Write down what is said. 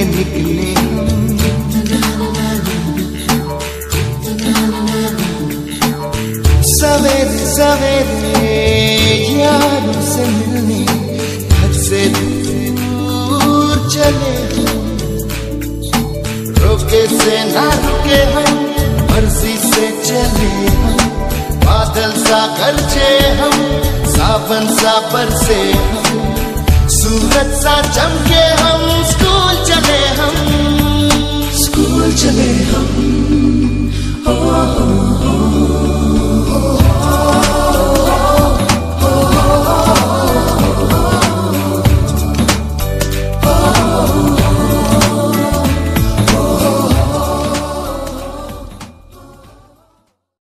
निकले हम। सवेरे सवेरे यारों से मिलने घर से दूर चले हम। रोके से ना रुके हम, मर्जी से चले हम। बादल सा गरजे हम, सावन सा बरसे हम। सूरज सा चमके हम, स्कूल चले हम। स्कूल चले हम। ओ, ओ, ओ,